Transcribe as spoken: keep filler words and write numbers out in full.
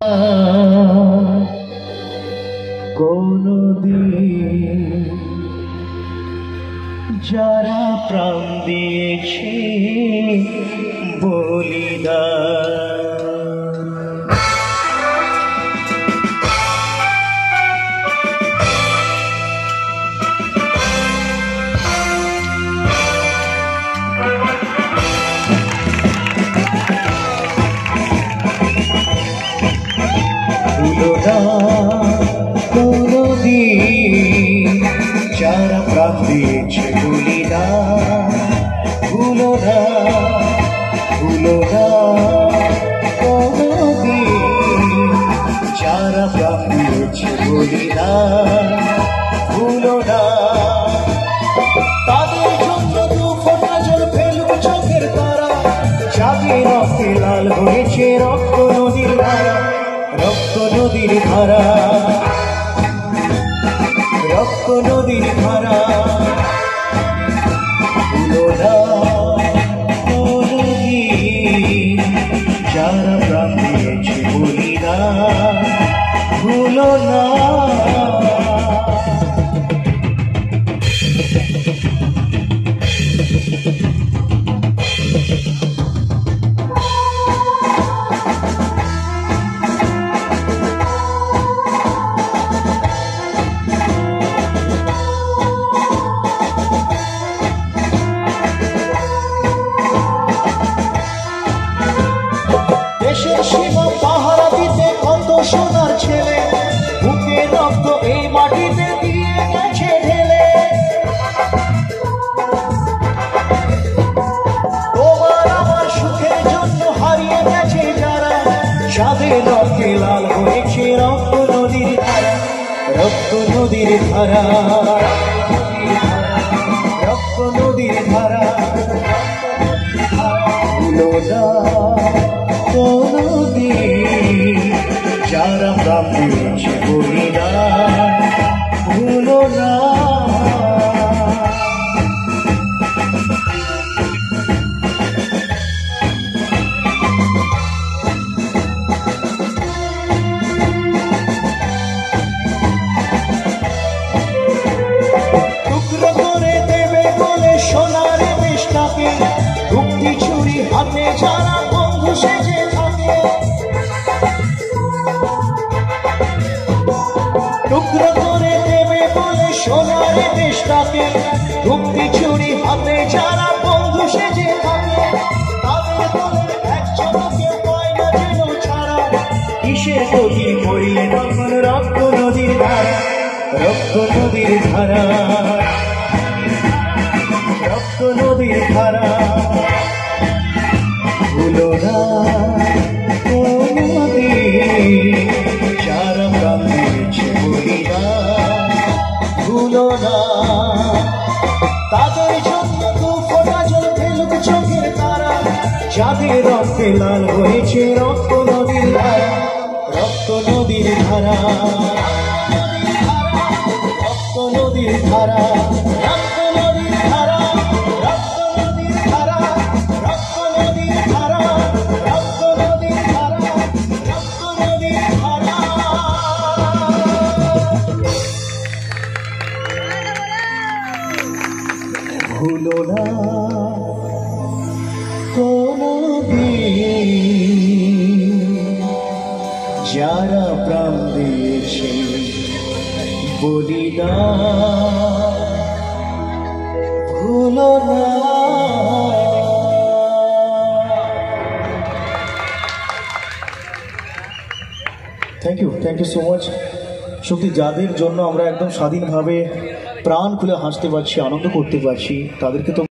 কোনদিন যারা প্রাণ দিয়েছে বলিদান, ভুলো না কোনদিন যারা প্রাণ দিয়েছে বলিদান, ভুলো না ভুলো না কোনদিন যারা প্রাণ দিয়েছে বলিদান, ভুলো না তাদের জন্য দু ফোঁটা জল ফেলুক চোখের তারা, যাদের রক্তে লাল হয়েছে রক্ত নদীর ধারা, রক্ত নদীর ধারা, রক্ত নদীর ধারা। ভুলো না কোনদিন যারা প্রাণ দিয়েছে বলিদান, ভুলো না। দেশের সীমা পাহারা দিতে কত সোনার ছেলে, বুকে রক্ত এই মাটিতে দিয়ে গেছে ঢেলে। তোমার আমার সুখের জন্য হারিয়ে গেছে যারা, যাদের রক্তে লাল হয়েছে রক্ত নদীর ধারা, রক্ত নদীর ধারা, রক্ত নদীর ধারা। ভুলো না কোনদিন যারা প্রাণ দিয়েছে বলিদান, ভুলো না। টুকরো করে দেবে বলে সোনার দেশটাকে, মুক্তি ছুরি হাতে যারা বন্ধু সেজে থাকে। টুকরো করে দেবে বলে সোনার দেশটাকে, মুক্তি ছুরি হাতে যারা বন্ধু সেজে থাকে। তাদের বলে একজনকে পায় না যেন ছাড়া, কিসের গতি মরিলে তখন রক্ত নদীর ধারা, রক্ত নদীর ধারা, রক্ত নদীর ধারা। ভুলো না কোনদিন যারা প্রাণ দিয়েছে বলিদান, ভুলো না তাদের জন্য দু ফোঁটা জল ফেলুক চোখের তারা, যাদের রক্তে লাল হয়েছে রক্ত নদীর ধারা, রক্ত নদীর ধারা, রক্ত নদীর ধারা, রক্ত নদীর ধারা, রক্ত নদীর ধারা, রক্ত নদীর ধারা, রক্ত নদীর ধারা, রক্ত নদীর ধারা। ভুলো না কোনদিন যারা প্রাণ দিয়েছে বলিদান, ভুলো না। Thank you, thank you so much. সত্যি যাদের জন্য আমরা একদম স্বাধীনভাবে প্রাণ খুলে হাসতে পারছি, আনন্দ করতে পারছি, তাদেরকে তো